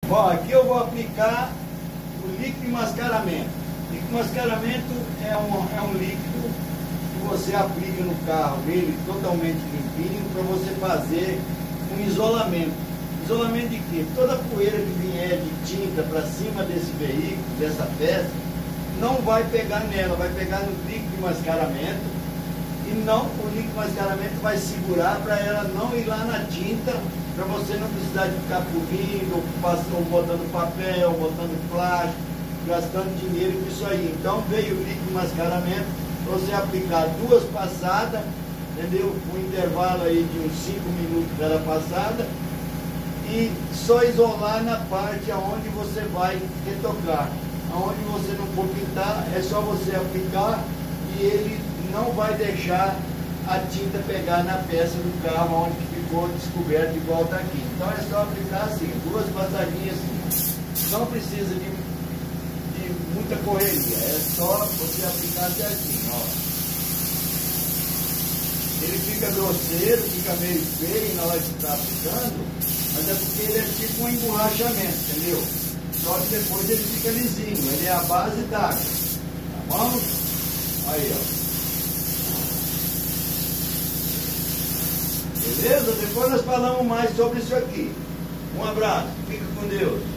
Bom, aqui eu vou aplicar o líquido de mascaramento. O líquido de mascaramento é um líquido que você aplica no carro, ele totalmente limpinho, para você fazer um isolamento. Isolamento de quê? Toda a poeira que vier de tinta para cima desse veículo, dessa peça, não vai pegar nela, vai pegar no líquido de mascaramento. E não, o líquido de mascaramento vai segurar para ela não ir lá na tinta, para você não precisar de ficar pulindo, ou botando papel, botando plástico, gastando dinheiro com isso aí. Então veio o líquido de mascaramento para você aplicar 2 passadas, entendeu? Um intervalo aí de uns 5 minutos cada passada, e só isolar na parte aonde você vai retocar. Aonde você não for pintar, é só você aplicar e ele não vai deixar a tinta pegar na peça do carro onde ficou descoberto igual está aqui. Então é só aplicar assim, 2 passadinhas assim. Não precisa de muita correria, é só você aplicar certinho, ó. Ele fica grosseiro, fica meio feio na hora que está aplicando, mas é porque ele é tipo um emborrachamento, entendeu? Só que depois ele fica lisinho, ele é a base d'água, tá bom? Aí, ó. Beleza? Depois nós falamos mais sobre isso aqui. Um abraço, fica com Deus.